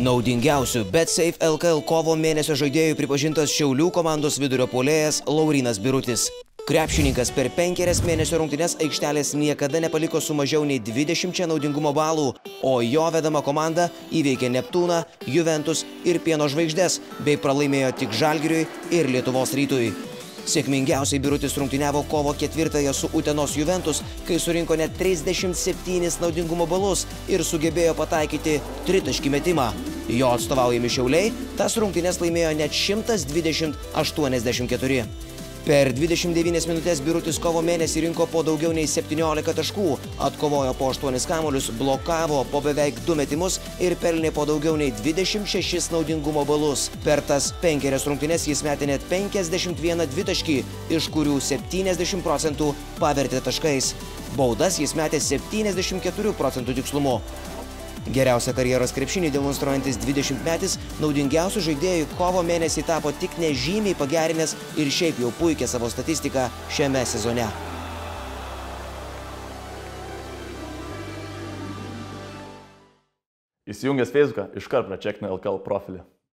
Naudingiausiu BetSafe LKL kovo mėnesio žaidėjų pripažintas Šiaulių komandos vidurio puolėjas Laurynas Birutis. Krepšininkas per 5 mėnesio rungtynes aikštelės niekada nepaliko su mažiau nei 20 naudingumo balų, o jo vedama komanda įveikė Neptūną, Juventus ir Pieno žvaigždes, bei pralaimėjo tik Žalgiriui ir Lietuvos Rytui. Sėkmingiausiai Birutis rungtyniavo kovo 4-ąją su Utenos Juventus, kai surinko net 37 naudingumo balus ir sugebėjo pataikyti tritaškį metimą. Jo atstovaujami Šiauliai tas rungtynes laimėjo net 120-84. Per 29 minutės Birutis kovo mėnesį rinko po daugiau nei 17 taškų, atkovojo po 8 kamuolius, blokavo po beveik 2 metimus ir pelnė po daugiau nei 26 naudingumo balus. Per tas 5 rungtynes jis metė net 51 dvitaškį, iš kurių 70% pavertė taškais. Baudas jis metė 74% tikslumu. Geriausia karjeros krepšinį demonstruojantis 20-metis naudingiausių žaidėjų kovo mėnesį tapo tik nežymiai pagerinęs ir šiaip jau puikia savo statistiką šiame sezone. Įsijungęs Facebooką, iškart pračekina LKL profilį.